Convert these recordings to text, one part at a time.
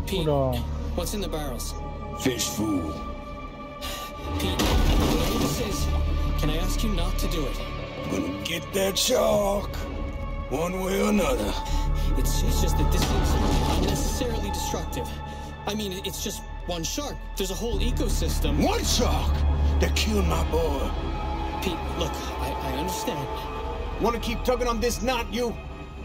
Pete, Oula. what's in the barrels? Fish food. Pete, whatever this is, can I ask you not to do it? Gonna get that shark. One way or another. It's just that this is unnecessarily destructive. I mean, it's just one shark. There's a whole ecosystem. One shark that killed my boy. Pete, look, I understand. Wanna keep tugging on this knot, you?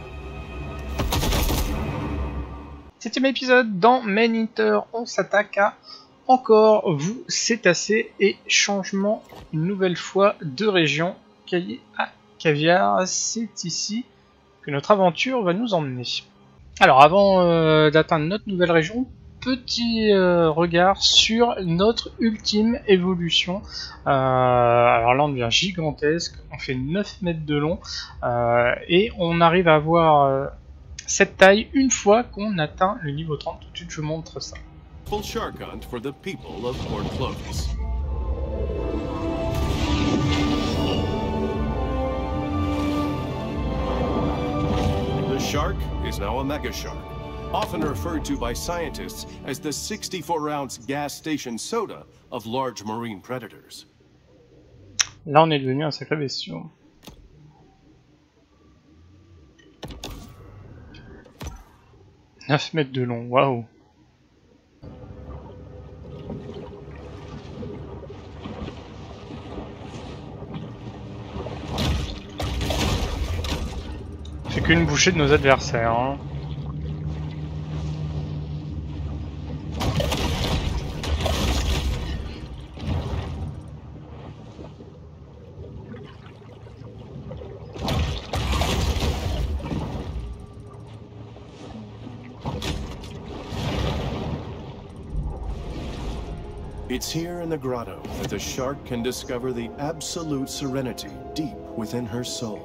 7ème épisode, dans Manhunter, on s'attaque à encore vous cétacés et changement une nouvelle fois de région. Cahier à Caviar, c'est ici que notre aventure va nous emmener. Alors avant d'atteindre notre nouvelle région, petit regard sur notre ultime évolution. Alors là on devient gigantesque, on fait 9 mètres de long et on arrive à avoir cette taille une fois qu'on atteint le niveau 30. Tout de suite je vous montre ça. Full shark hunt for the people of Port Clovis. The shark is now a mega shark, often referred to by scientists as the 64-ounce gas station soda of large marine predators. Là on est devenu un sacré bestiau. « 9 mètres de long, waouh !» On fait qu'une bouchée de nos adversaires. Hein. It's here in the grotto that the shark can discover the absolute serenity deep within her soul.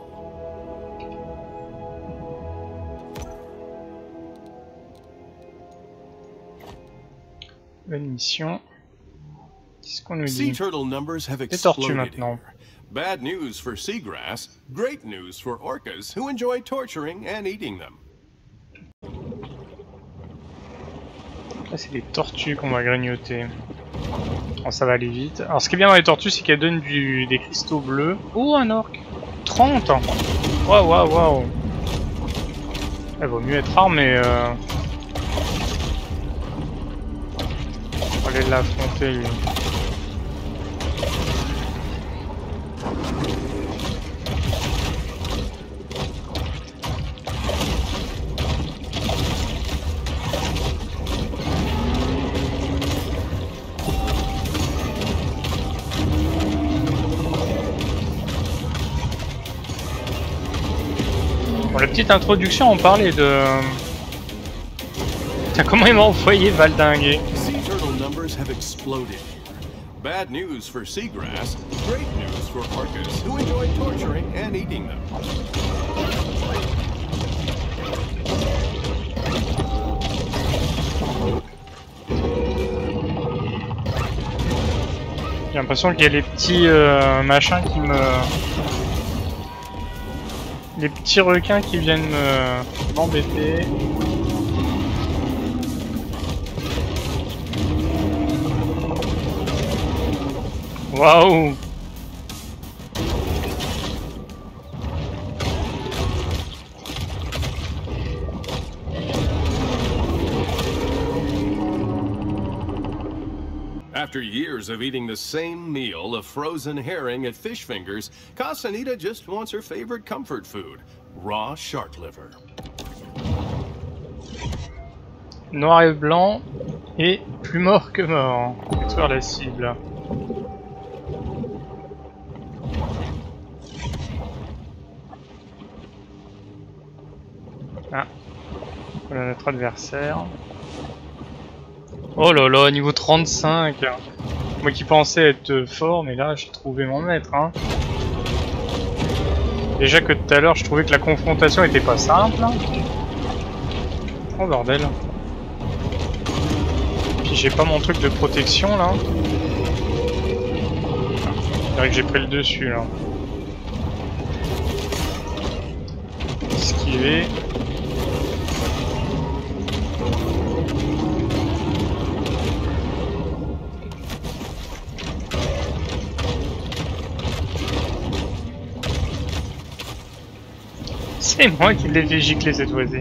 Bonne mission. Qu'est-ce qu'on nous Sea dit? turtle numbers have Des tortues exploded maintenant. here. Bad news for seagrass, great news for orcas who enjoy torturing and eating them. Là c'est des tortues qu'on va grignoter. Oh, ça va aller vite. Alors ce qui est bien dans les tortues c'est qu'elles donnent des cristaux bleus. Oh un orque 30. Waouh waouh waouh. Elle vaut mieux être armée. On va aller l'affronter lui. Pour la petite introduction, on parlait de... Tiens, comment il m'a envoyé valdinguer. Sea turtle numbers have exploded. Bad news for seagrass, great news for orcas who enjoy torturing and eating them. J'ai l'impression qu'il y a les petits machins qui me... Les petits requins qui viennent m'embêter. Waouh! After years of eating the same meal of frozen herring at Fish Fingers, Castaneda just wants her favorite comfort food, raw shark liver. Noir et blanc, et plus mort que mort. Détruire la cible. Ah. Voilà notre adversaire. Oh là là, niveau 35. Moi qui pensais être fort, mais là j'ai trouvé mon maître. Hein. Déjà que tout à l'heure je trouvais que la confrontation était pas simple. Oh bordel. Puis j'ai pas mon truc de protection là. C'est vrai que j'ai pris le dessus là. Esquiver. C'est moi qui l'ai fait gicler cette fois-ci.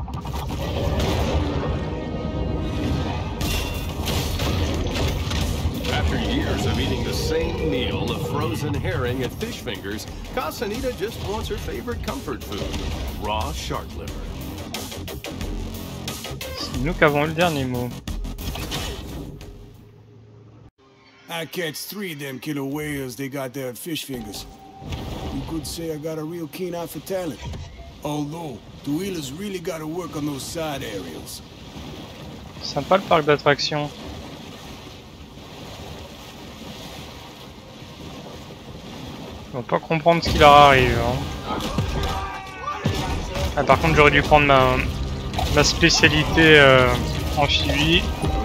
After years of eating the same meal of frozen herring and fish fingers, Casanita just wants her favorite comfort food, raw shark liver. C'est nous qui avons le dernier mot. I catch 3 of them killer whales they got there at Fish Fingers. You could say I got a real keen eye for talent. Although, the wheelers really gotta work on those side aerials. Sympa le parc d'attractions. On va pas comprendre ce qui leur arrive. Hein. Ah, par contre, j'aurais dû prendre ma spécialité amphibie.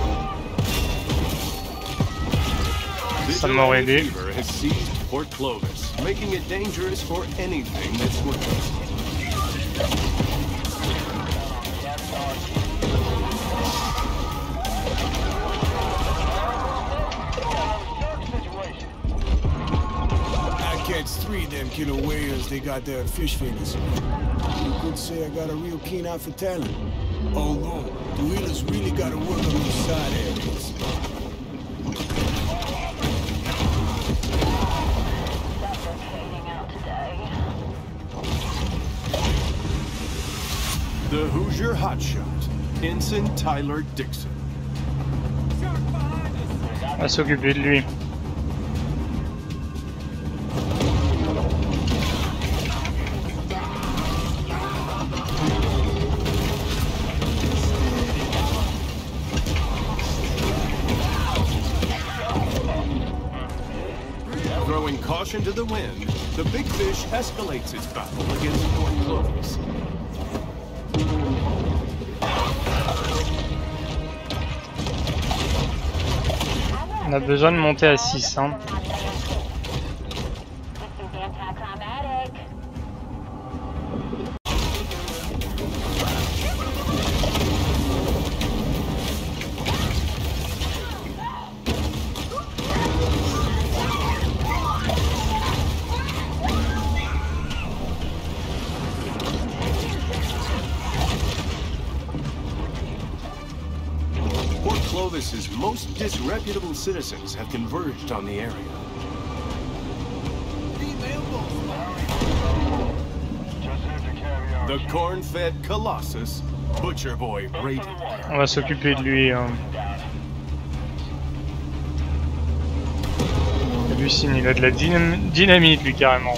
Ça m'aurait aidé. Port Clovis, making it dangerous for anything that swims. I catch 3 of them killer whales they got there at Fish Fingers. You could say I got a real keen eye for talent. Although, the wheelers really gotta work on those side areas. The Hoosier hotshot, Ensign Tyler Dixon. On va s'occuper de lui. Throwing caution to the wind, the big fish escalates its battle against Port Clovis. On a besoin de monter à 6. Hein. Clovis's most disreputable citizens have converged on the area. The corn-fed Colossus, Butcher Boy Brady. On va s'occuper de lui. Hein. Hallucine, il a de la dynamite lui carrément.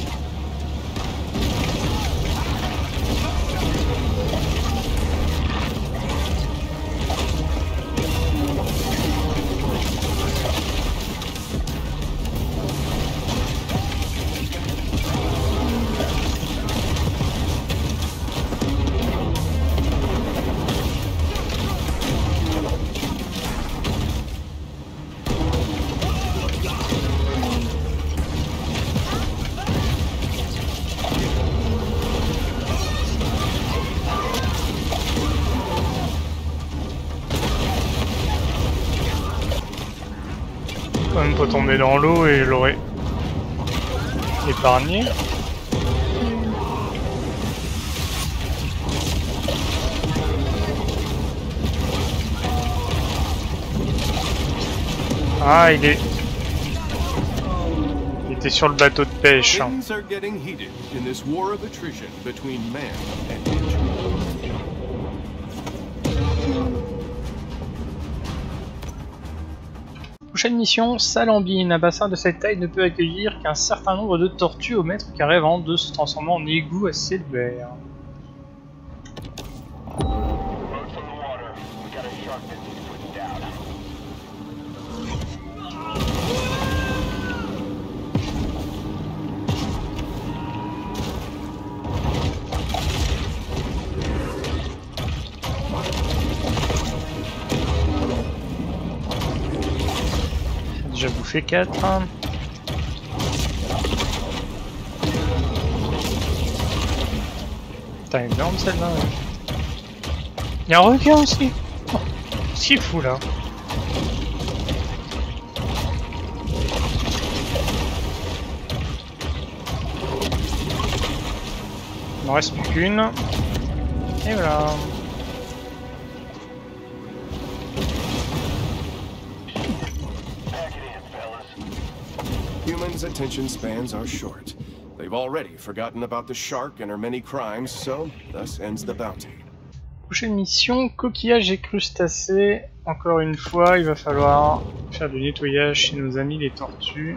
Quand même pas tomber dans l'eau et je l'aurais épargné. Ah, il était sur le bateau de pêche. Hein. Things are getting heated in this war of attrition between man and nature. Prochaine mission, Salambine. Un bassin de cette taille ne peut accueillir qu'un certain nombre de tortues au mètre carré avant de se transformer en égout à ciel ouvert. J'ai bouffé 4. Putain, énorme celle-là. Il y a un requin aussi. Oh, c'est fou là. Il n'en reste plus qu'une. Et voilà. Humans' attention spans are short. They've already forgotten about the shark and her many crimes, so thus ends the bounty. Prochaine mission, coquillage et crustacés. Encore une fois, il va falloir faire du nettoyage chez nos amis les tortues.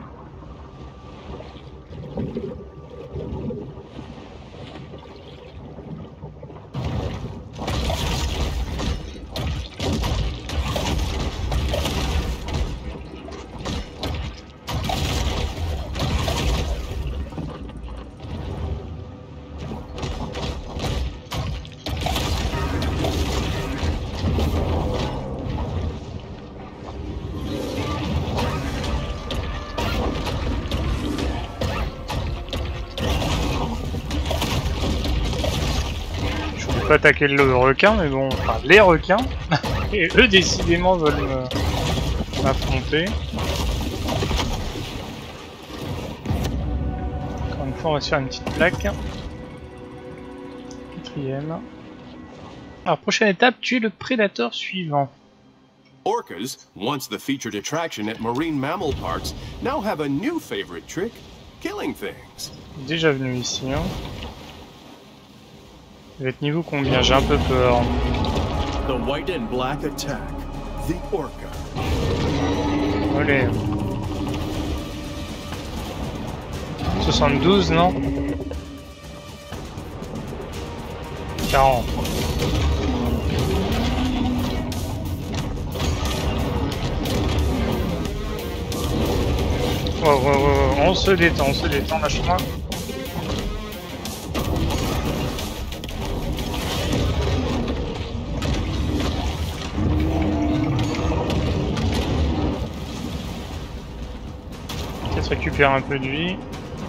Pas attaquer le requin, mais bon, enfin les requins, et eux décidément veulent m'affronter. Encore une fois, on va se faire une petite plaque. 4ème. Alors, prochaine étape, tuer le prédateur suivant. Orcas, once the featured attraction at marine mammal parks, now have a new favorite trick, killing things. Déjà venu ici, hein. Vous êtes niveau combien? J'ai un peu peur. The white and black attack, the orca. Allez. 72, non? 40. On se détend, lâche-moi. Peut-être récupérer un peu de vie.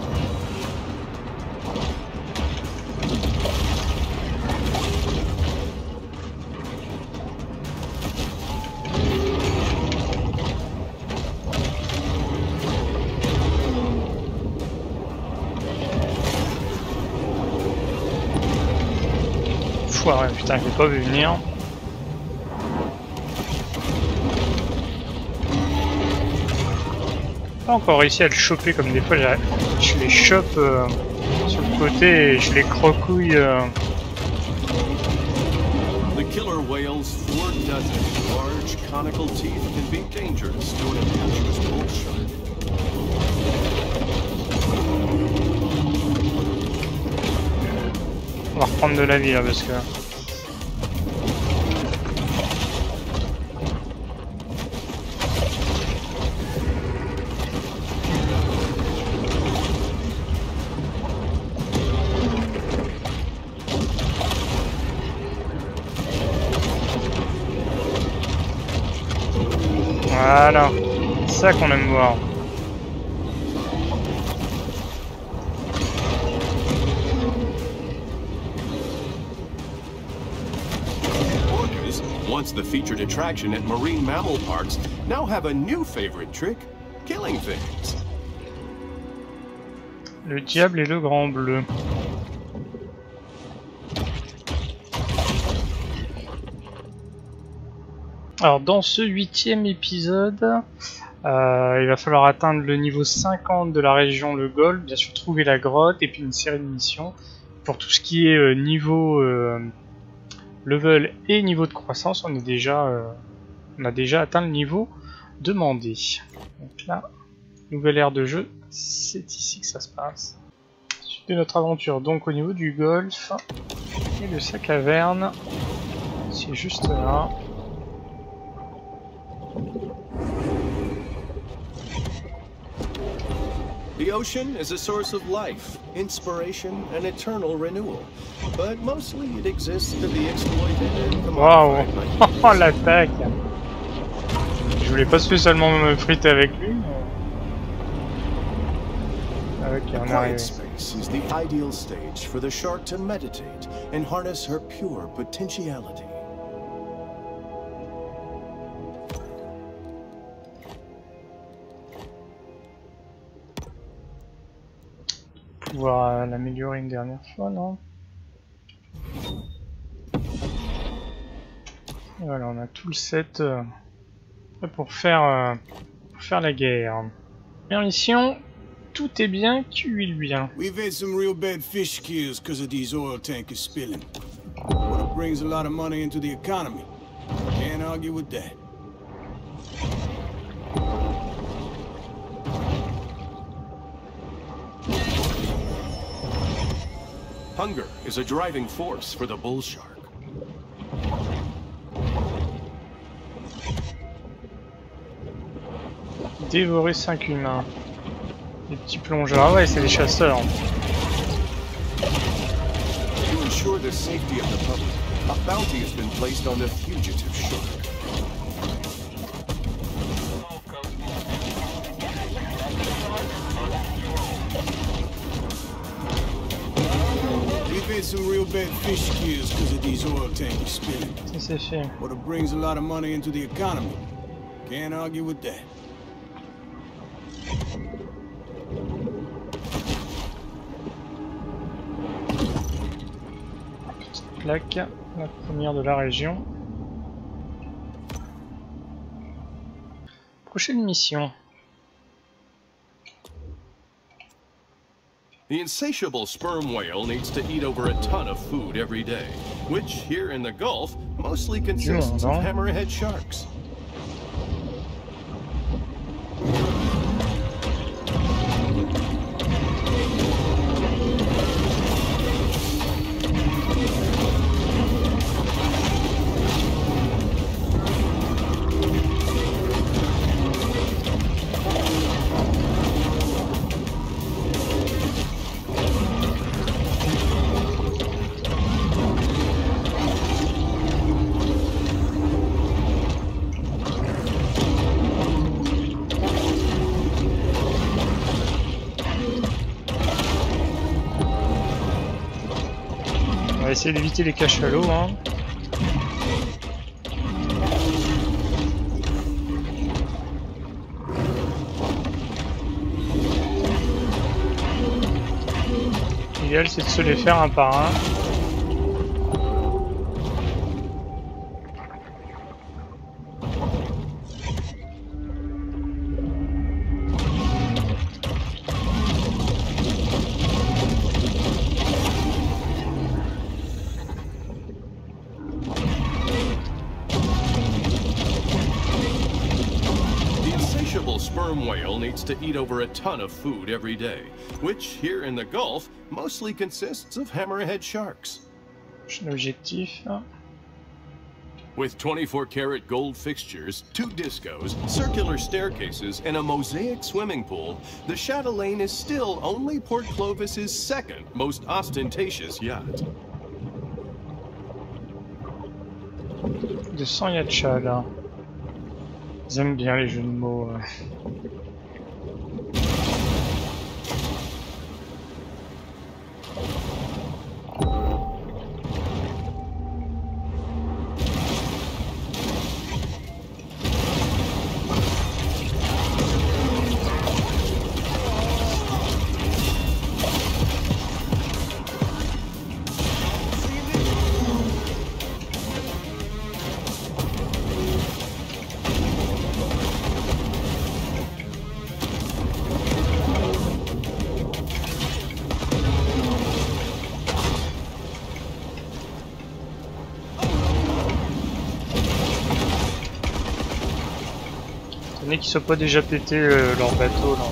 Foiré, putain, je l'ai pas vu venir. Pas encore réussi à le choper comme des fois je les chope sur le côté et je les crocouille. The killer whale's 4 dozen large conical teeth can be dangerous to an impetuous bull shark. On va reprendre de la vie là parce que... Voilà, c'est ça qu'on aime voir. Orcas, once the featured attraction at marine mammal parks, now have a new favorite trick, killing things. Le diable et le grand bleu. Alors dans ce 8ème épisode, il va falloir atteindre le niveau 50 de la région Le Golfe, bien sûr trouver la grotte et puis une série de missions. Pour tout ce qui est niveau level et niveau de croissance, on a déjà atteint le niveau demandé. Donc là, nouvelle ère de jeu, c'est ici que ça se passe. Suite de notre aventure donc au niveau du golfe et de sa caverne, c'est juste là. The ocean is a source of life, inspiration, and eternal renewal. But mostly it exists to be exploited and Waouh. commodified by Oh l'attaque. Je voulais pas spécialement me friter avec lui. Ok, on est Quiet arrivé. space is the ideal stage for the shark to meditate and harness her pure potentiality. Pouvoir l'améliorer une dernière fois, non? Et voilà, on a tout le set prêt pour faire la guerre. Première mission, tout est bien qui huile bien. We've had some real bad fish kills because of these oil tankers spilling. But it brings a lot of money into the economy. Can't argue with that. Hunger is a driving force for the bull shark. Dévorer 5 humains. Les petits plongeurs. Ah ouais, c'est des chasseurs. To ensure the safety of the public, a bounty has been placed on the fugitive shark. We've had some real bad fish kills because of these oil tankers spilling. Ça c'est fait. But it brings a lot of money into the economy. Can't argue with that. Plaque, la première de la région. Prochaine mission. The insatiable sperm whale needs to eat over a ton of food every day, which here in the Gulf mostly consists of hammerhead sharks. On va essayer d'éviter les cachalots, hein. L'idéal c'est de se les faire un par un. Sperm whale needs to eat over a ton of food every day, which here in the Gulf mostly consists of hammerhead sharks. Prochain objectif. With 24-karat gold fixtures, 2 discos, circular staircases, and a mosaic swimming pool, the Chatelaine is still only Port Clovis's second most ostentatious yacht. 200 yachas là. Ils aiment bien les jeux de mots. Qu'ils soient pas déjà pété leur bateau là.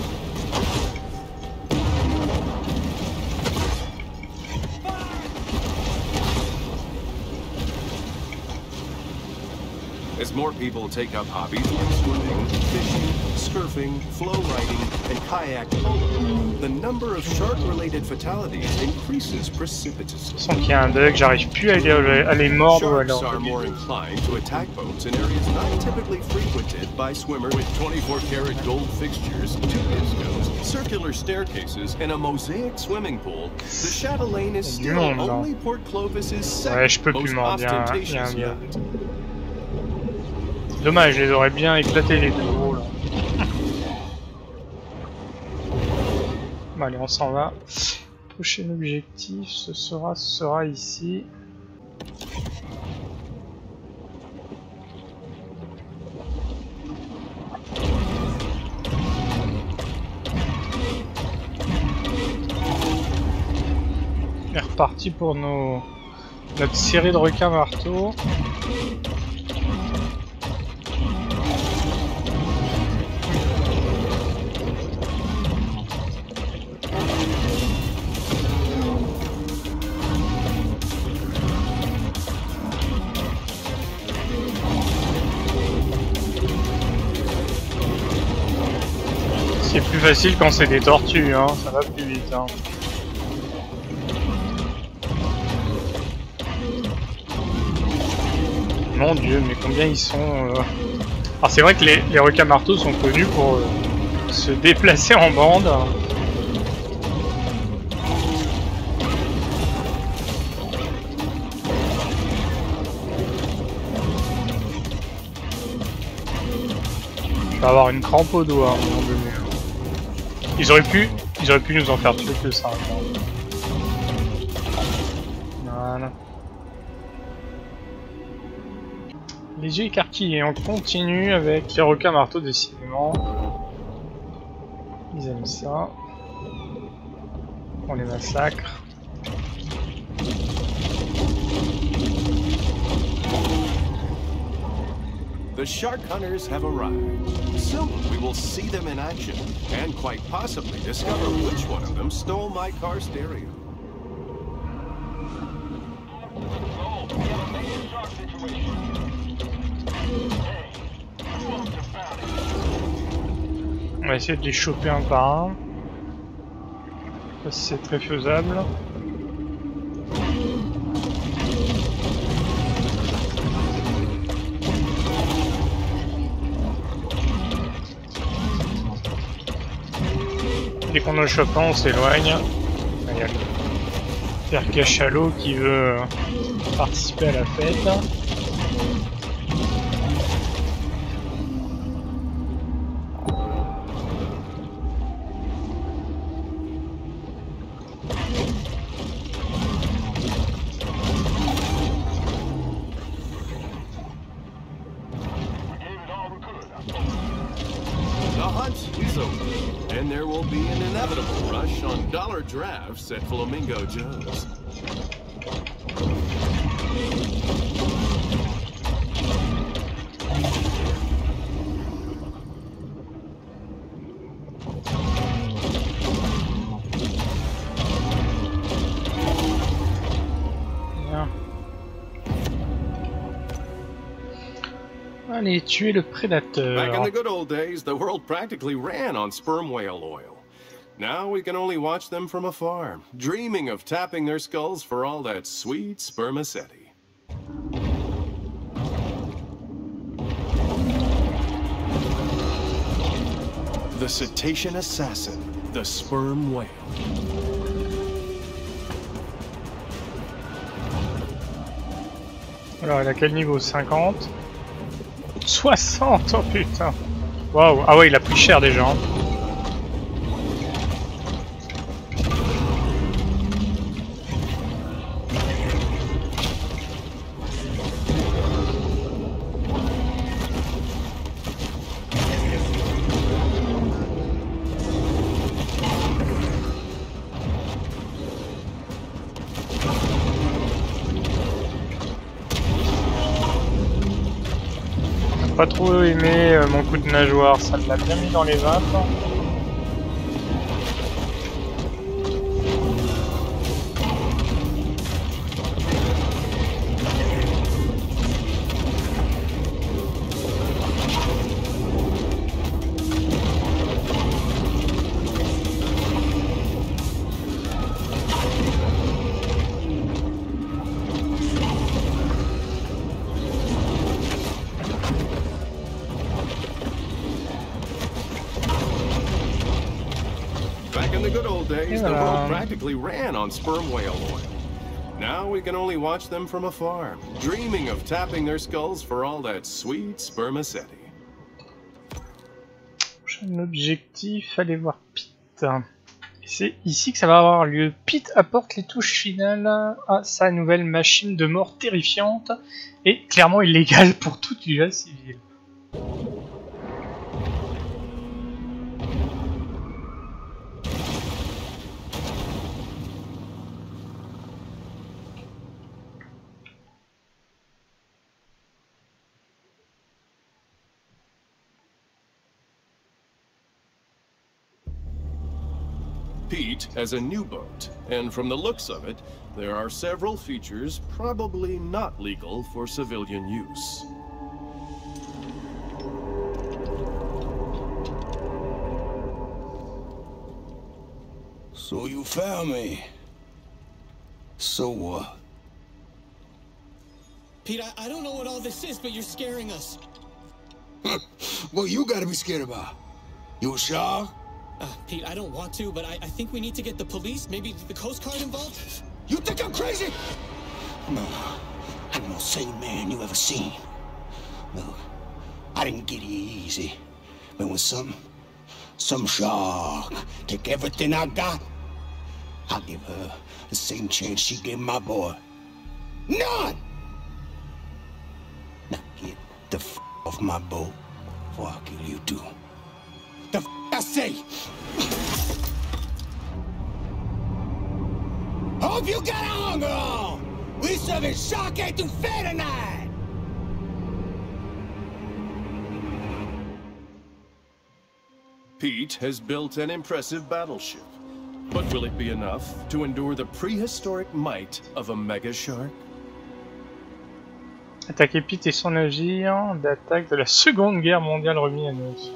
As more people take up hobbies like swimming, fishing, surfing, flow riding, and kayak polo, the number of shark-related fatalities increases precipitously. Je sens qu'il y a un bug, j'arrive plus à les mordre ou à leur... Sharks are more inclined to attack boats in areas not typically frequented by swimmers. With 24-karat gold fixtures, 2 discos, circular staircases, and a mosaic swimming pool, the Chatelaine is still only Port Clovis's second most ostentatious yacht. Dommage, je les aurais bien éclaté les deux gros là. Bon, allez, on s'en va. Prochain objectif, ce sera ici. est reparti pour notre série de requins marteaux. C'est plus facile quand c'est des tortues, hein, ça va plus vite. Hein. Mon dieu, mais combien ils sont... Alors c'est vrai que les requins marteaux sont connus pour se déplacer en bande. Je vais avoir une crampe au doigt à un moment donné. Ils auraient pu nous en faire tuer que ça. Voilà. Les yeux écarquillés, on continue avec les requins marteaux décidément. Ils aiment ça. On les massacre. The shark hunters have arrived. Soon we will see them in action, and quite possibly discover which one of them stole my car stereo. On va essayer de les choper un par un. Ça c'est très faisable. Dès qu'on le chope, on s'éloigne. Il y a le père cachalot qui veut participer à la fête. And there will be an inevitable rush on dollar drafts at Flamingo Joe's. Bien. Allez, tuer le prédateur. Back in the good old days, the world practically ran on sperm whale oil. Now we can only watch them from afar, dreaming of tapping their skulls for all that sweet spermaceti. The cetacean assassin, the sperm whale. Alors, il a quel niveau? 50? 60? Oh putain! Waouh! Ah ouais, il a pris cher déjà. Hein. Pas trop aimé mon coup de nageoire, ça me l'a bien mis dans les vapes. The world practically ran on sperm whale oil. Now we can only watch them from afar, dreaming of tapping their skulls for all that sweet spermaceti. Prochain objectif, aller voir Pete. C'est ici que ça va avoir lieu. Pete apporte les touches finales à sa nouvelle machine de mort terrifiante et clairement illégale pour toute l'UA civile. Pete has a new boat, and from the looks of it, there are several features probably not legal for civilian use. So you found me. So what? Pete, I don't know what all this is, but you're scaring us. What you gotta be scared about? You a shark? Pete, I don't want to, but I think we need to get the police, maybe the Coast Guard involved. You think I'm crazy? No, I'm the most sane man you ever seen. Look, I didn't get here easy. But when some shark take everything I got, I'll give her the same chance she gave my boy. None! Now get the f off my boat before I kill you too. The f I say! Hope you got a hunger on! We serving shark etouffee tonight! Pete has built an impressive battleship. But will it be enough to endure the prehistoric might of a mega shark? Attaquer Pete et son navire d'attaque de la Seconde Guerre mondiale remis à neuf.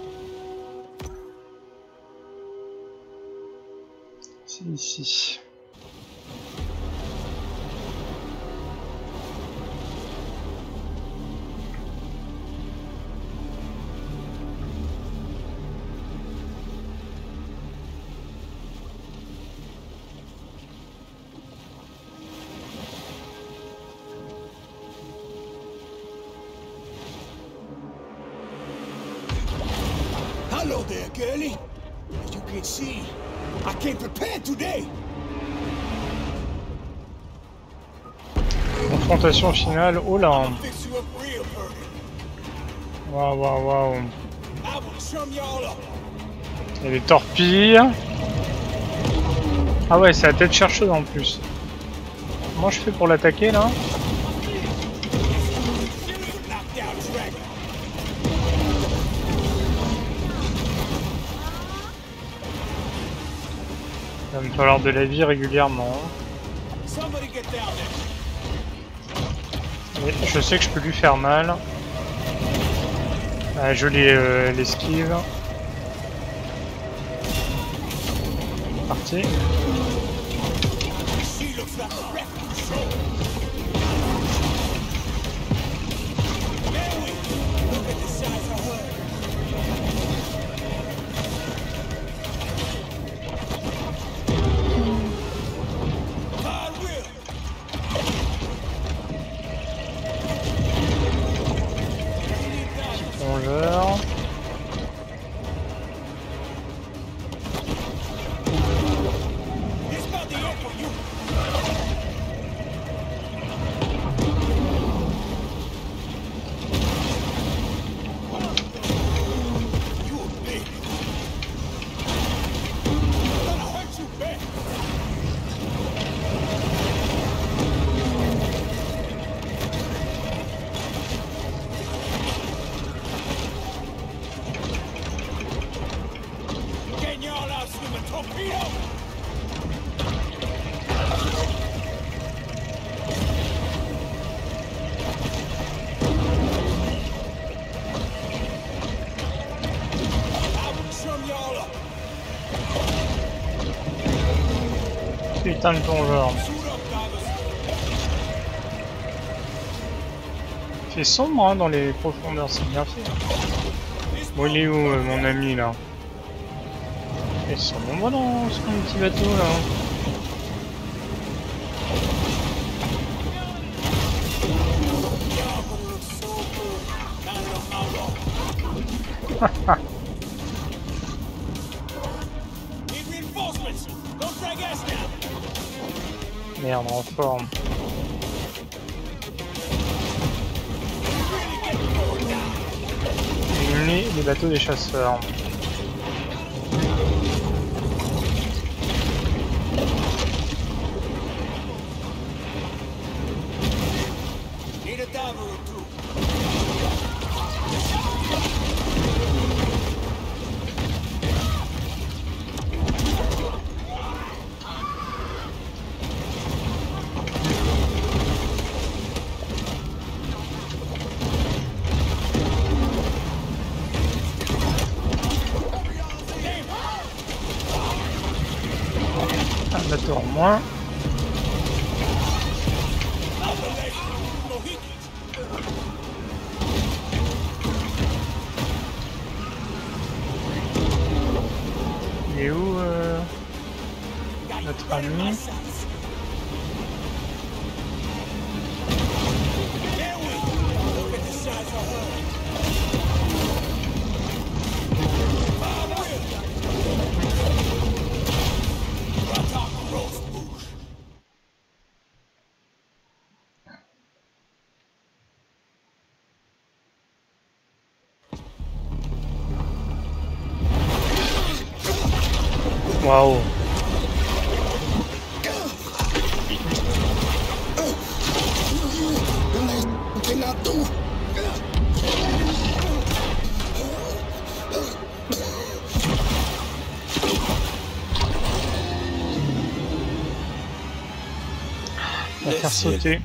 C'est ici. Hello there, girlie. As you can see, I came prepared today. Confrontation finale. Oh là. Fix you up real pretty. Waouh, waouh, waouh. I will chum y'all up. Il y a des torpilles. Ah ouais, c'est la tête chercheuse en plus. Comment je fais pour l'attaquer là? Il va me falloir de la vie régulièrement. Et je sais que je peux lui faire mal. Ah, je l'esquive. Parti. Plongeur. Putain de plongeur. Il fait sombre hein, dans les profondeurs, c'est bien fait. Bon, il est où mon ami là? Ils sont nombreux dans ce petit bateau là. Merde, en forme. Éliminer les bateaux des chasseurs. moins. Il est où notre ami? Waouh. On va faire sauter.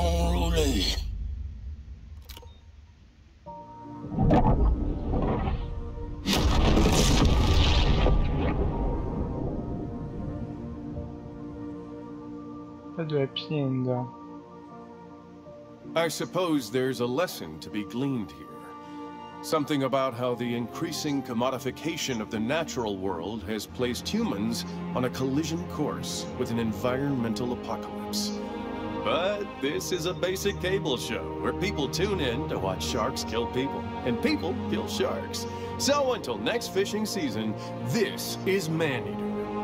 Pas de happy end. I suppose there's a lesson to be gleaned here. Something about how the increasing commodification of the natural world has placed humans on a collision course with an environmental apocalypse. But this is a basic cable show where people tune in to watch sharks kill people, and people kill sharks. So until next fishing season, this is Maneater.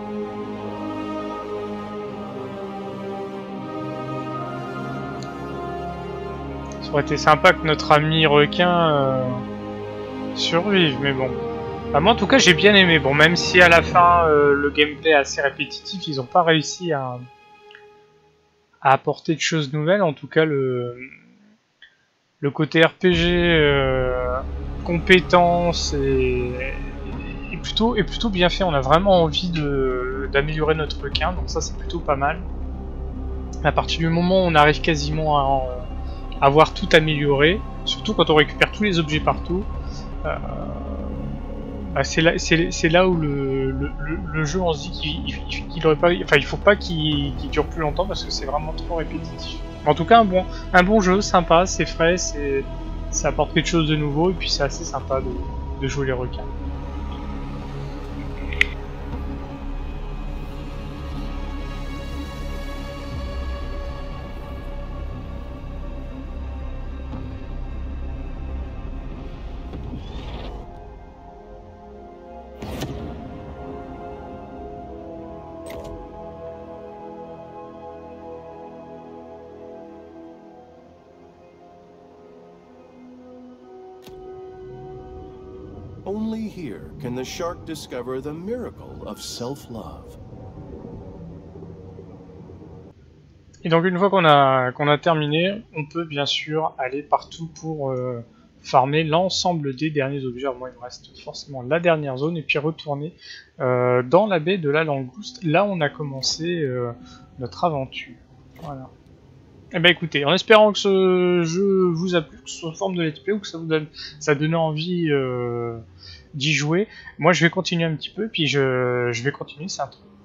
Ça aurait été sympa que notre ami requin survive, mais bon. Bah, moi en tout cas j'ai bien aimé. Bon, même si à la fin le gameplay est assez répétitif, ils n'ont pas réussi à apporter de choses nouvelles. En tout cas le côté RPG compétence est plutôt bien fait. On a vraiment envie d'améliorer notre requin, donc ça c'est plutôt pas mal. À partir du moment où on arrive quasiment à avoir tout amélioré, surtout quand on récupère tous les objets partout, bah c'est là où le jeu, on se dit qu'il aurait pas, enfin il faut pas qu'il dure plus longtemps parce que c'est vraiment trop répétitif. En tout cas un bon jeu, sympa, c'est frais, ça apporte quelque chose de nouveau et puis c'est assez sympa de jouer les requins. Only here can the shark discover the miracle of self-love. Et donc une fois qu'on a terminé, on peut bien sûr aller partout pour farmer l'ensemble des derniers objets. Alors moi il me reste forcément la dernière zone et puis retourner dans la baie de la Langouste. Là on a commencé notre aventure. Voilà. Et ben écoutez, en espérant que ce jeu vous a plu, que ce soit sous forme de let's play ou que ça donne envie d'y jouer, moi je vais continuer un petit peu, puis je vais continuer, c'est un truc